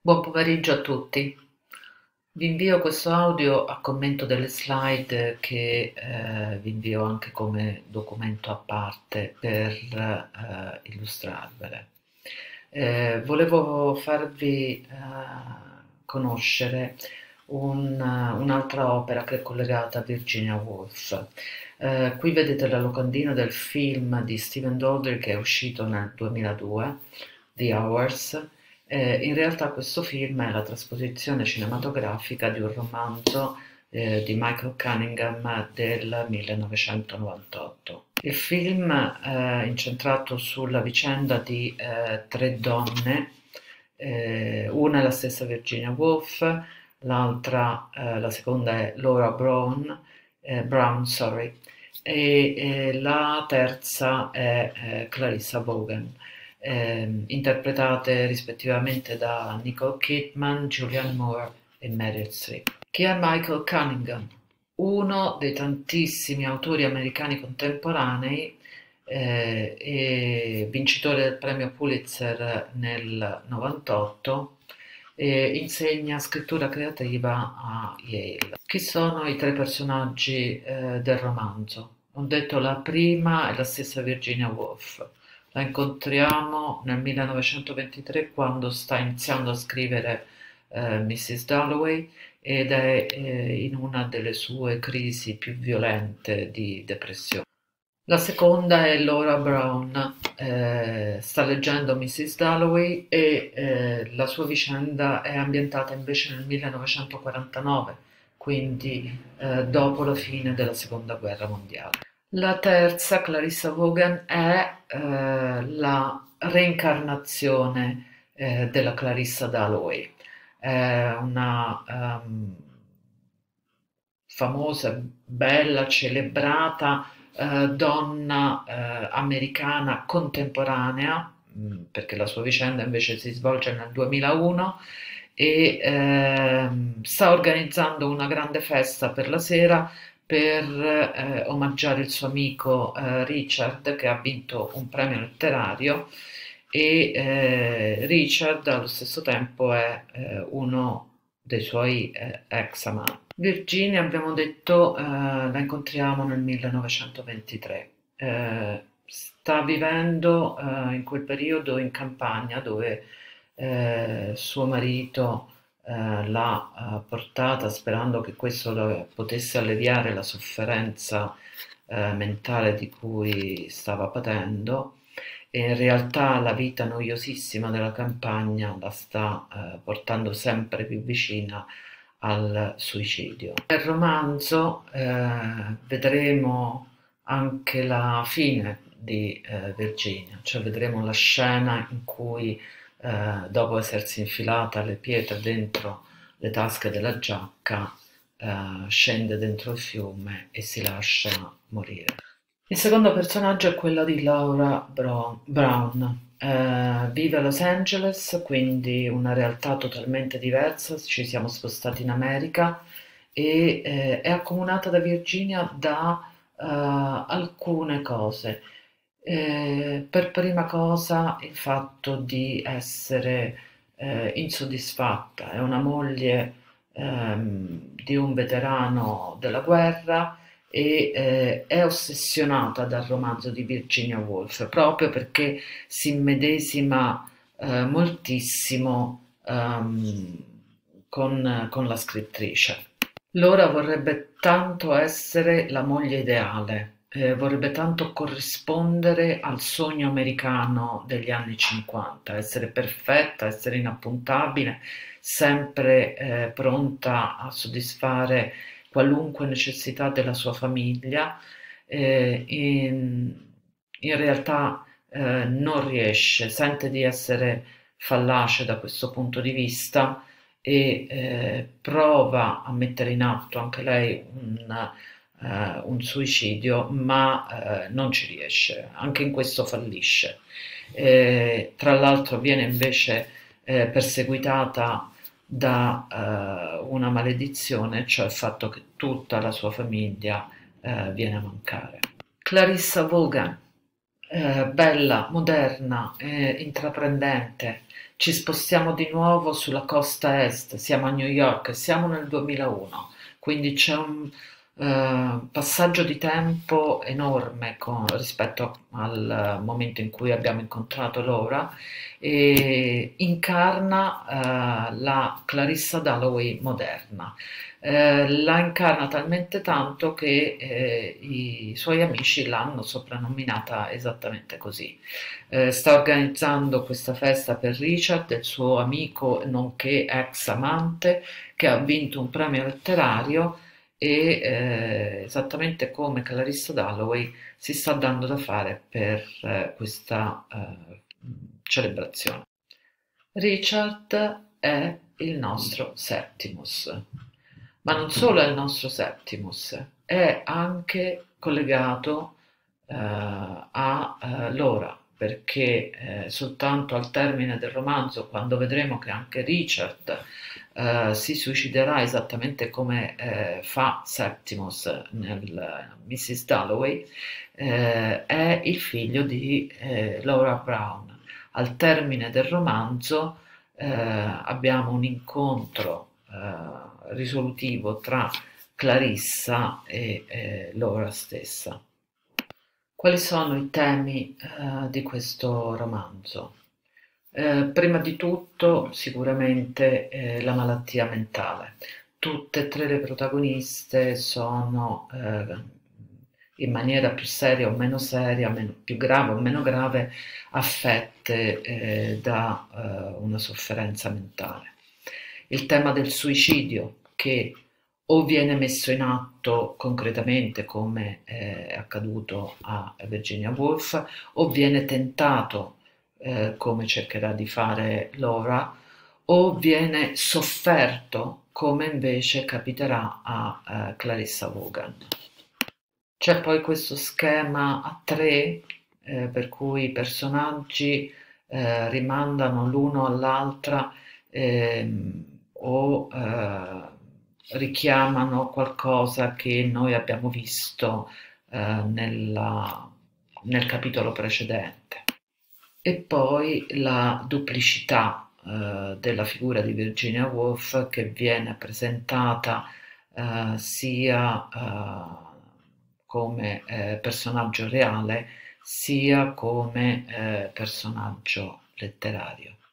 Buon pomeriggio a tutti. Vi invio questo audio a commento delle slide che vi invio anche come documento a parte per illustrarvele. Volevo farvi conoscere un'altra opera che è collegata a Virginia Woolf. Qui vedete la locandina del film di Stephen Daldry che è uscito nel 2002, The Hours. In realtà questo film è la trasposizione cinematografica di un romanzo di Michael Cunningham del 1998. Il film è incentrato sulla vicenda di tre donne, una è la stessa Virginia Woolf, l'altra, la seconda è Laura Brown, sorry, e la terza è Clarissa Vaughan, interpretate rispettivamente da Nicole Kidman, Julianne Moore e Meryl Streep. Chi è Michael Cunningham? Uno dei tantissimi autori americani contemporanei e vincitore del premio Pulitzer nel 98, insegna scrittura creativa a Yale. Chi sono i tre personaggi del romanzo? Ho detto la prima è la stessa Virginia Woolf. La incontriamo nel 1923 quando sta iniziando a scrivere Mrs. Dalloway ed è in una delle sue crisi più violente di depressione. La seconda è Laura Brown, sta leggendo Mrs. Dalloway e la sua vicenda è ambientata invece nel 1949, quindi dopo la fine della Seconda Guerra Mondiale. La terza, Clarissa Vaughan, è la reincarnazione della Clarissa Dalloway. È una famosa, bella, celebrata donna americana contemporanea, perché la sua vicenda invece si svolge nel 2001 e sta organizzando una grande festa per la sera per omaggiare il suo amico Richard che ha vinto un premio letterario e Richard allo stesso tempo è uno dei suoi ex amanti. Virginia, abbiamo detto, la incontriamo nel 1923. Sta vivendo in quel periodo in campagna dove suo marito l'ha portata sperando che questo potesse alleviare la sofferenza mentale di cui stava patendo e in realtà la vita noiosissima della campagna la sta portando sempre più vicina al suicidio. Nel romanzo vedremo anche la fine di Virginia, cioè vedremo la scena in cui dopo essersi infilata le pietre dentro le tasche della giacca scende dentro il fiume e si lascia morire. Il secondo personaggio è quello di Laura Brown. Vive a Los Angeles, quindi una realtà totalmente diversa, ci siamo spostati in America e è accomunata da Virginia da alcune cose. Per prima cosa il fatto di essere insoddisfatta, è una moglie di un veterano della guerra e è ossessionata dal romanzo di Virginia Woolf proprio perché si immedesima moltissimo con la scrittrice. Laura vorrebbe tanto essere la moglie ideale, vorrebbe tanto corrispondere al sogno americano degli anni 50, essere perfetta, essere inappuntabile, sempre pronta a soddisfare qualunque necessità della sua famiglia, in realtà non riesce, sente di essere fallace da questo punto di vista e prova a mettere in atto anche lei un suicidio, ma non ci riesce, anche in questo fallisce. Tra l'altro viene invece perseguitata da una maledizione, cioè il fatto che tutta la sua famiglia viene a mancare. Clarissa Vaughan, bella, moderna, intraprendente. Ci spostiamo di nuovo sulla costa est, siamo a New York, siamo nel 2001, quindi c'è un passaggio di tempo enorme rispetto al momento in cui abbiamo incontrato Laura e incarna la Clarissa Dalloway moderna. La incarna talmente tanto che i suoi amici l'hanno soprannominata esattamente così. Sta organizzando questa festa per Richard, il suo amico nonché ex amante, che ha vinto un premio letterario e esattamente come Clarissa Dalloway si sta dando da fare per questa celebrazione. Richard è il nostro Septimus, ma non solo è il nostro Septimus, è anche collegato a Laura, perché soltanto al termine del romanzo, quando vedremo che anche Richard si suiciderà esattamente come fa Septimus nel Mrs. Dalloway, è il figlio di Laura Brown. Al termine del romanzo abbiamo un incontro risolutivo tra Clarissa e Laura stessa. Quali sono i temi di questo romanzo? Prima di tutto sicuramente la malattia mentale. Tutte e tre le protagoniste sono in maniera più seria o meno seria, più grave o meno grave, affette da una sofferenza mentale. Il tema del suicidio che o viene messo in atto concretamente come è accaduto a Virginia Woolf o viene tentato come cercherà di fare Laura o viene sofferto come invece capiterà a Clarissa Vaughan. C'è poi questo schema a tre per cui i personaggi rimandano l'uno all'altra o richiamano qualcosa che noi abbiamo visto nel capitolo precedente. E poi la duplicità della figura di Virginia Woolf che viene presentata sia come personaggio reale sia come personaggio letterario.